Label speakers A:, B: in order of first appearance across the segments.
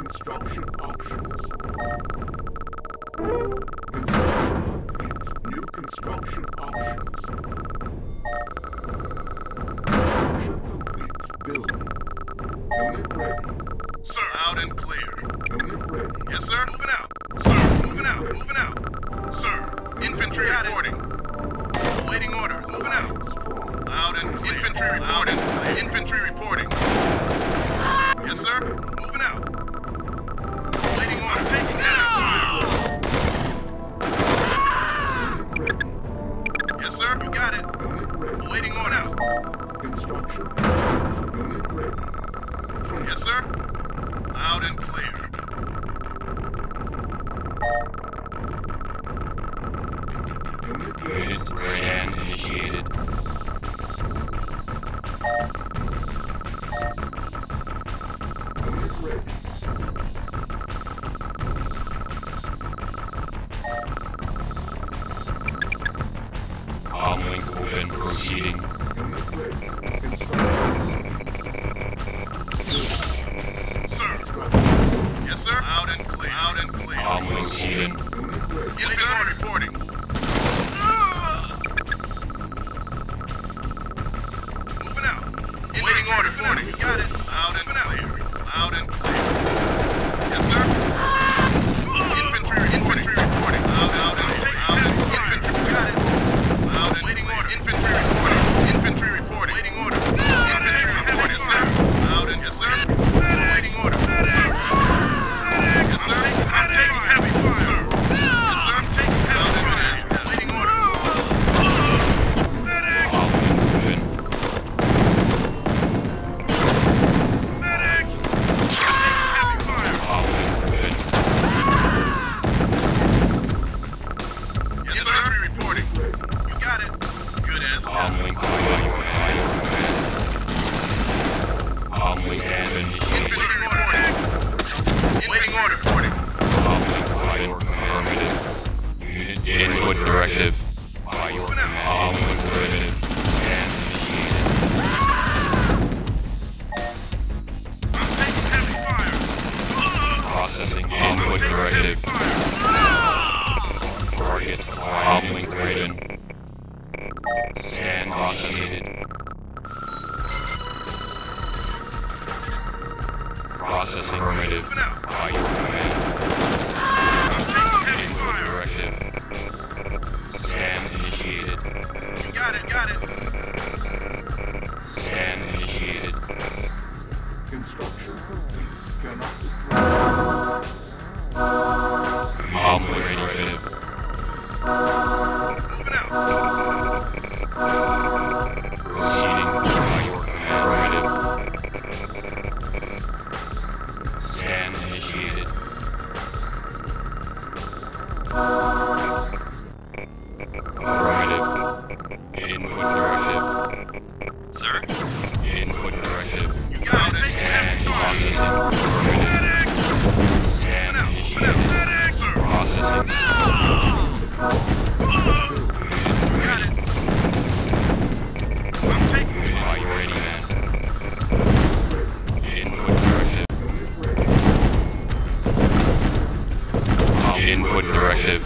A: construction options. Construction complete. New construction options. Construction complete. Building. Unit ready.
B: Sir, out and clear.
A: Unit ready.
B: Yes, sir. Moving out. Sir, moving out. Moving out. Sir, infantry reporting. Awaiting orders. Moving out. Out and clear. Infantry reporting. Infantry reporting. Yes, sir. Moving out. Awaiting orders. Taking that. Yes, sir. You got it. Awaiting orders.
A: Construction. Unit ready.
B: Yes, sir. Out and clear.
C: Unit scan initiated.
A: Unit ready.
C: Link open. Proceeding.
A: Unit ready.
B: Sir. Yes, sir. Out and clear. Out and clear.
C: Link open.
B: Yes, sir. Reporting. Moving out. Waiting order. Reporting. You got it. Out and clear. Out and clear. Yes, sir. Infantry reporting. Out and clear. Out and infantry. You got it. Out and waiting order. Infantry reporting. Infantry reporting. Waiting order. Infantry reporting. Yes, sir. Out and yes, sir. Waiting order. Sir. Yes, sir. I'm taking heavy fire. Sir. Yes, sir. I'm taking heavy fire. Waiting order. Medic!
C: Link
B: Medic! Heavy fire.
C: open.
B: Yes, sir. Infantry reporting. You got it. Good as done.
C: Link open. Link scan initiated.
B: Infantry reporting. Waiting order. Reporting.
C: Link open. Affirmative. Unit input directive. By your command. Link affirmative. Scan initiated.
B: I'm taking heavy fire.
C: Processing input directive.
B: Fire.
C: Target link written. Scan processing. Processing affirmative.
B: Moving out.
C: By your command.
B: I'm taking heavy
C: Input
B: fire.
C: directive. Scan initiated.
B: You got it. Got it.
C: Scan initiated.
A: Construction complete. Cannot deploy.
C: Operative.
B: Moving out.
C: Proceeding by your command. Affirmative. Scan initiated. Affirmative. Input directive.
B: Sir.
C: Input directive.
B: You got it.
C: Scan processing. Affirmative. Scan initiated.
B: Medic. Sir.
C: Processing.
B: You got it. I'm taking
C: Unit by your ready man. Input directive. Input directive.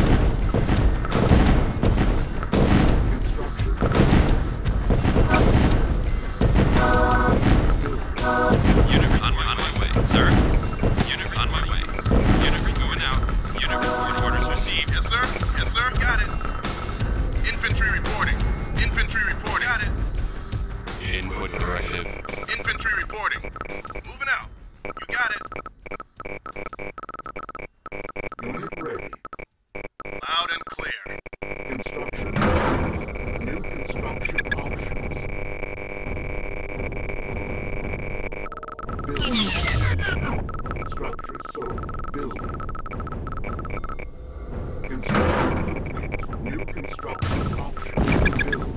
B: Unit on my way, sir. Unit on my way. Unit going out. Unit report orders received. Yes, sir. Yes, sir. Got it. Infantry reporting. Infantry reporting. Got it.
C: Input directive.
B: Infantry reporting. Moving out. You got it.
A: Unit ready.
B: Loud and clear.
A: Construction. New construction options. Building. Structure sold. Building. Construction complete. New construction options. Building.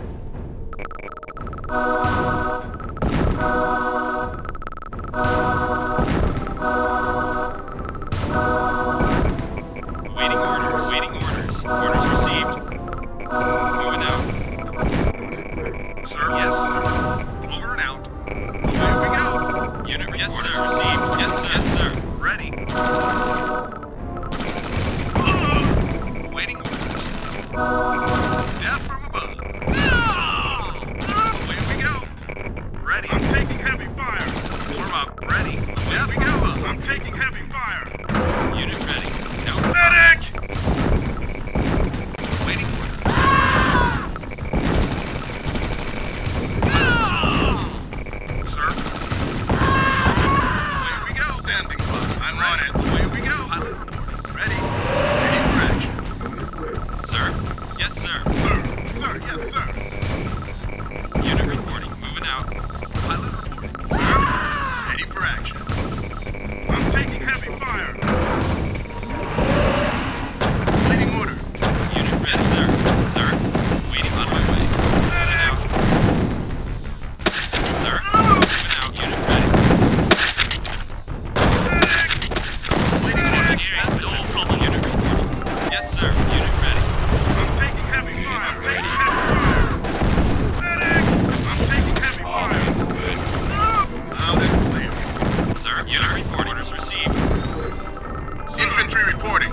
B: Waiting orders. Waiting orders. Orders received. Moving out.
A: Unit ready.
B: Sir? Yes, sir. Over and out. Away we go. Unit yes, sir. Received. Yes, sir. Yes, sir. Ready. Ready. There we go. I'm taking heavy fire. Unit ready. No. Medic! Waiting order. Sir? Away we go. Standing by. I'm on it. Away we go. Pilot report. Ready. Ready for action. Sir? Yes, sir. Sir? Sir? Yes, sir. Unit reporting. Moving out. Pilot reporting. Sir? Ready for action. I'm taking heavy fire. Waiting orders. Unit ready. Yes, sir. Sir? Waiting on my way. Moving out. Sir? Moving out. Unit ready. Waiting orders. No problem. Unit reporting. Yes, sir. Unit ready. I'm taking heavy fire. I'm taking heavy fire. Medic! I'm taking heavy fire. Loud and clear. Sir, unit report. Orders received. Infantry reporting.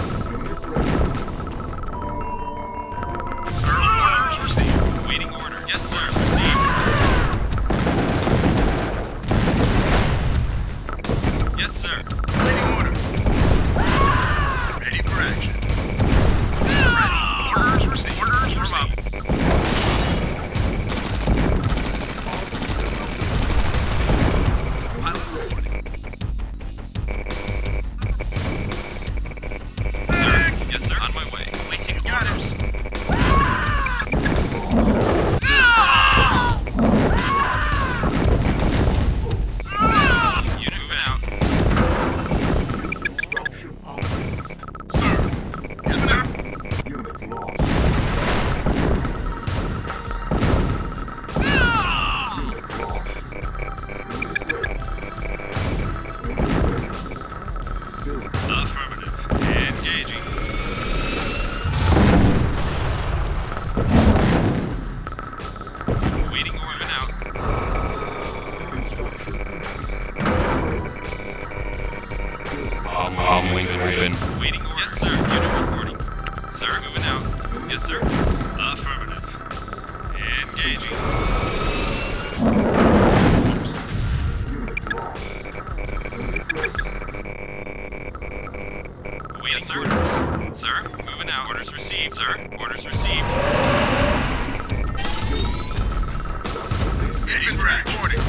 B: Sir, orders received. Waiting order. Yes, sir. Received. Yes, sir. Waiting order. Ready for action. Ready. Orders received. Orders received. Pilot reporting. Sir, yes, sir. On my way. Waiting orders. Unit moving out.
A: Construction options.
B: Sir. Yes, sir.
A: Unit lost. Unit lost. Building.
B: Affirmative. Engaging. Waiting order now.
A: Construction.
C: Link open.
B: Waiting order. Yes, sir. Unit reporting. Sir, moving out. Yes, sir. Affirmative. Engaging. Oops.
A: Unit lost.
B: Waiting yes, orders. Sir, moving out. Orders received. Sir, orders received. Infantry reporting.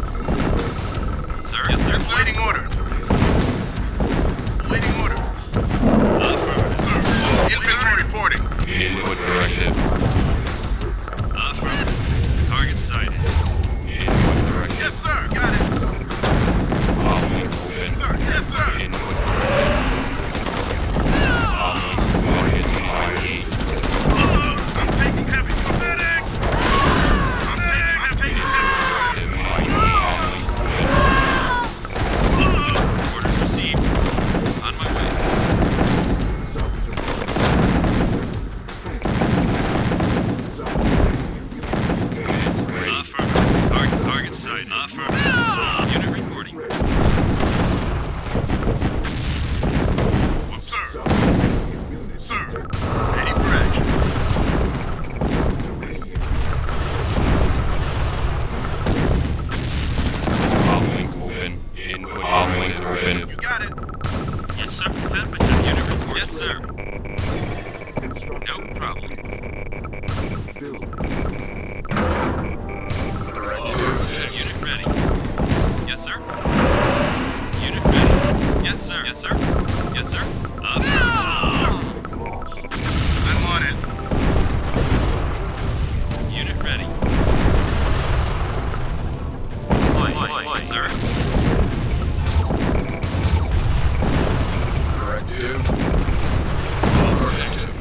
B: Sir, yes, sir. Waiting orders. Waiting orders. Affirmative, sir. Infantry reporting.
C: Input directive.
B: Affirmative. Target sighted.
C: Input directive.
B: Yes, sir. Got it.
C: Link open.
B: Sir, yes, sir.
C: Input directive. Link target
B: I'm taking heavy. Medic! I'm taking heavy. Orders received. On my way. Affirmative. Target sighted. Affirmative. Unit reporting. Sir. Sir. Ready for action.
C: link open. Input link open.
B: You got it. Yes, sir. Affirmative. Unit report. Yes, sir. No problem. Unit ready. Yes, sir. Unit ready. Yes, sir. Yes, sir. Yes, sir. I'm on it. Unit ready. Flight, sir.
D: Directive. Affirmative.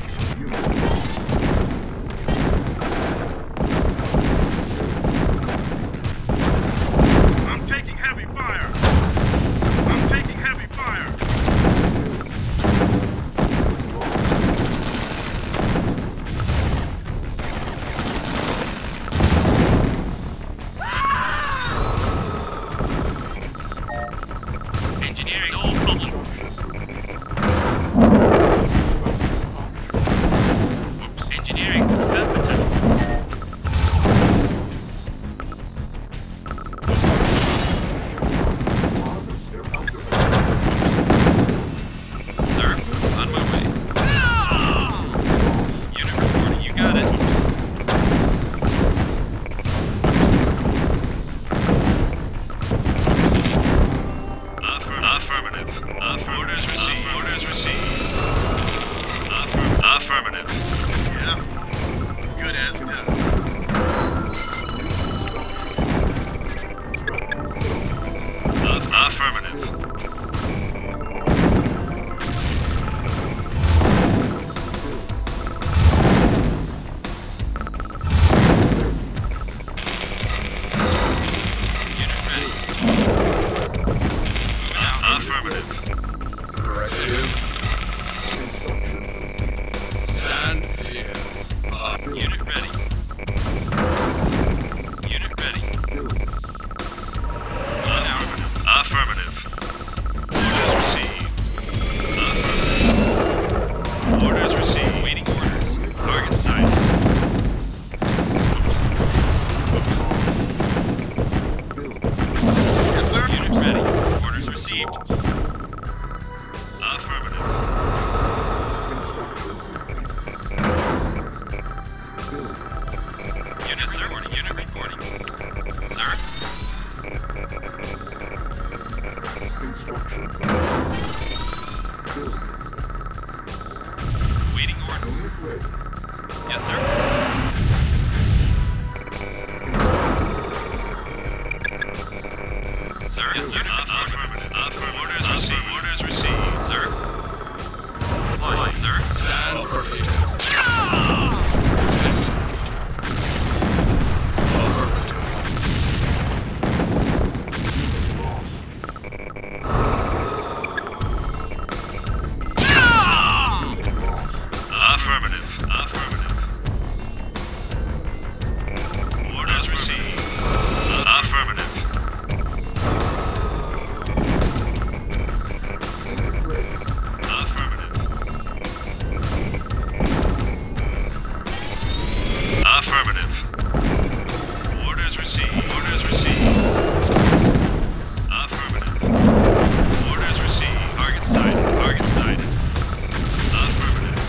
B: I'm taking heavy fire. I'm taking heavy fire. Engineering, no problem. Oops, engineering, affirmative. Affirmative.
C: Directive. Stand here.
B: Unit ready. Unit ready. Affirmative. Orders received. Affirmative. Orders received. Waiting orders. Target sight. Yes, sir. Unit ready. Orders received. Affirmative. Unit, sir. Unit reporting. Sir? Waiting order. Yes, sir. Sir? Yes, sir. Affirmative. Affirmative. Orders received. Orders received. Sir? Flight. Sir?
C: Stand affirmative.
B: Affirmative. Affirmative. Orders received. Affirmative. Affirmative. Affirmative. Orders received. Orders received. Affirmative. Orders received. Target sighted. Target sighted. Affirmative.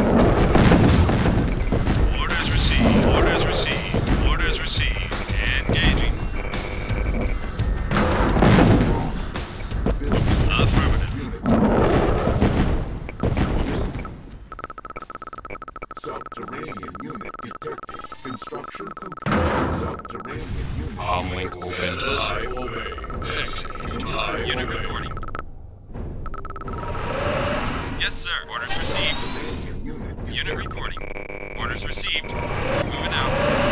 B: Orders received. Orders received. Orders received. Engaging. Affirmative.
A: Subterranean unit detected. Construction complete. Subterranean unit.
C: Comlink
A: detected.
C: I obey. Execute. I
B: Unit
C: obey.
B: reporting. Yes, sir. Orders received.
A: Subterranean unit
B: Unit reporting. Orders received. Moving out.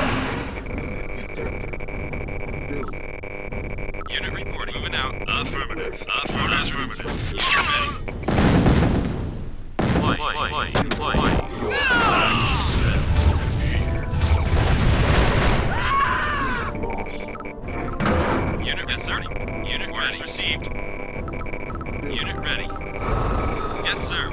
B: Unit reporting. Moving out. Affirmative. Affirmative. Affirmative. Unit ready. Flight. Flight. Flight. Unit, yes, sir. Unit orders received. Unit ready. Yes, sir.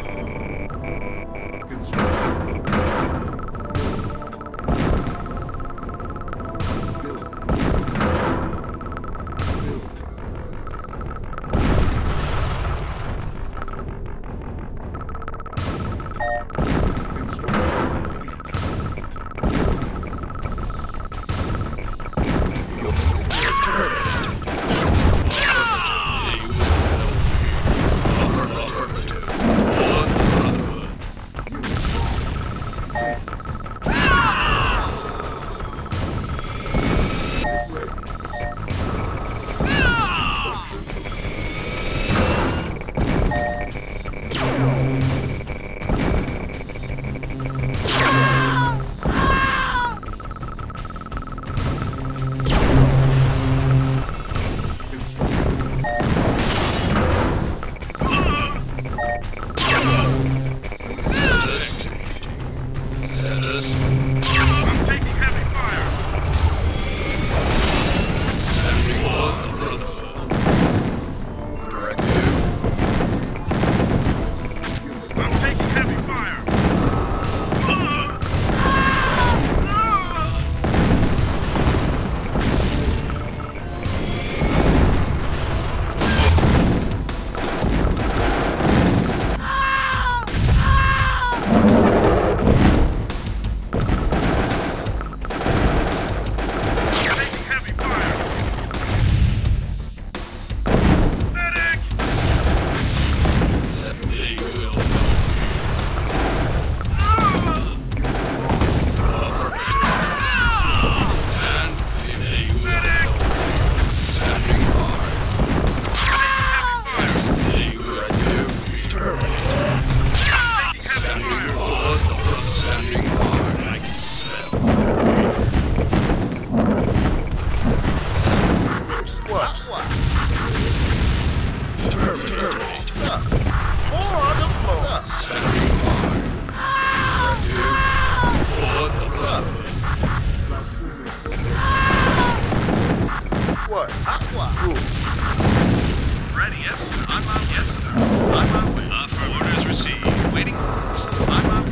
C: Affirmative.
B: ready. Yes, sir. On my way. Yes, sir. On my way. Orders received. Waiting. On my way.